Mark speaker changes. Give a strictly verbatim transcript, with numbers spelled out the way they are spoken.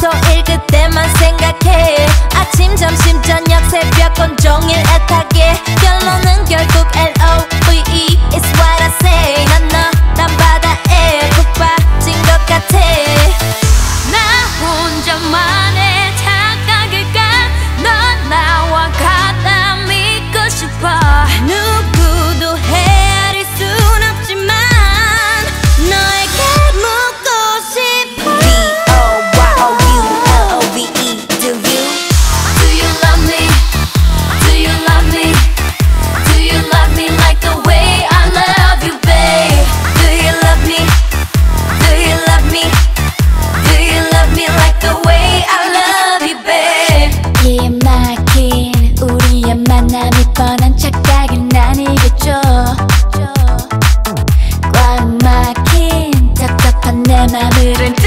Speaker 1: 토일 그때만 생각해. 아침 점심 저녁 새벽 온종일 애타게. 결론은 결국 엘 오 브이 이 is what I say. 난 너 난 바다에 푹 빠진 것 같아.
Speaker 2: 나 혼자만의 착각일까? 넌 나와 같아 믿고 싶어.
Speaker 1: 누구도 헤아릴 순 없지만 너에게 묻고 싶어.
Speaker 3: B O Y O U L O V E. Do you?
Speaker 2: Do you love me? Do you love me? Do you love me like the way I love you, babe?
Speaker 1: Do you love me? Do you love me? Do you love me like the way I love you, babe?
Speaker 2: 이 막힌 우리의 만남이 뻔한 착각은 아니겠죠. 꽉 막힌 답답한 내 맘을